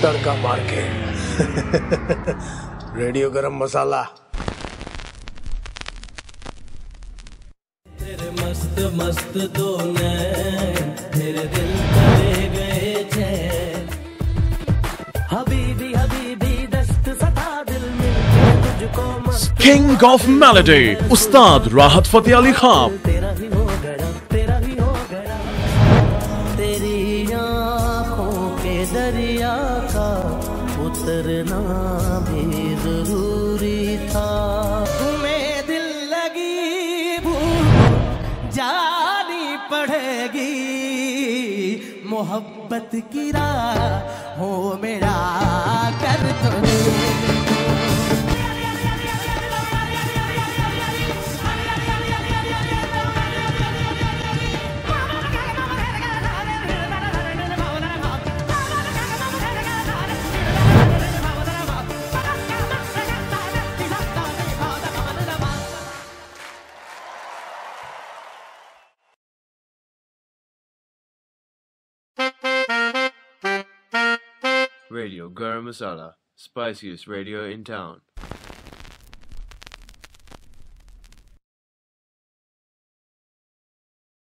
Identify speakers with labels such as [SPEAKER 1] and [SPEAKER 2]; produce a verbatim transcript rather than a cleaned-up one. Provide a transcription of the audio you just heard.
[SPEAKER 1] तड़का मार के। रेडियो गरम मसाला।
[SPEAKER 2] तेरे मस्त मस्त दो नैन तेरे दिल करे गए चैन। हबीबी हबीबी दस्त सता दिल में तुझको मस्त।
[SPEAKER 3] King of Melody, उस्ताद राहत फतेह अली खान।
[SPEAKER 2] तेरा ही हो गया तेरा ही हो गया। तेरी आँखों के दरिया का उतरना भी जरूरी था। तुम्हें दिल लगी भूल जानी पड़ेगी। मोहब्बत की राह हो मेरा कर तो दे।
[SPEAKER 4] Radio Garam Masala, spiciest radio in town.